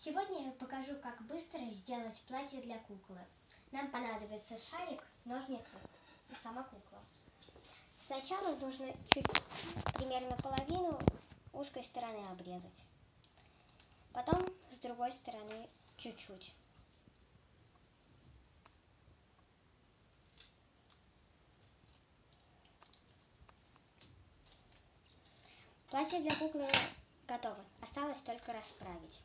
Сегодня я покажу, как быстро сделать платье для куклы. Нам понадобится шарик, ножницы и сама кукла. Сначала нужно примерно половину узкой стороны обрезать. Потом с другой стороны чуть-чуть. Платье для куклы готово. Осталось только расправить.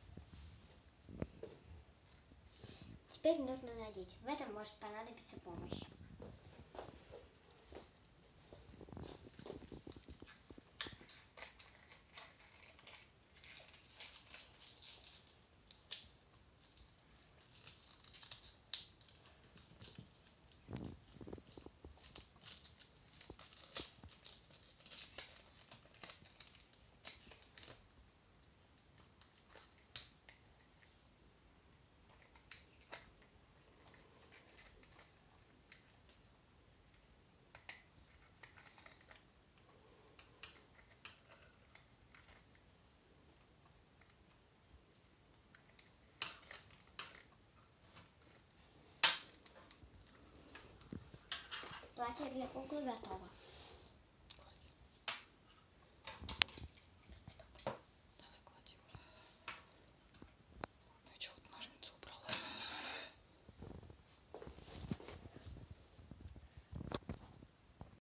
Теперь нужно надеть. В этом может понадобиться помощь. Платье для куклы готово.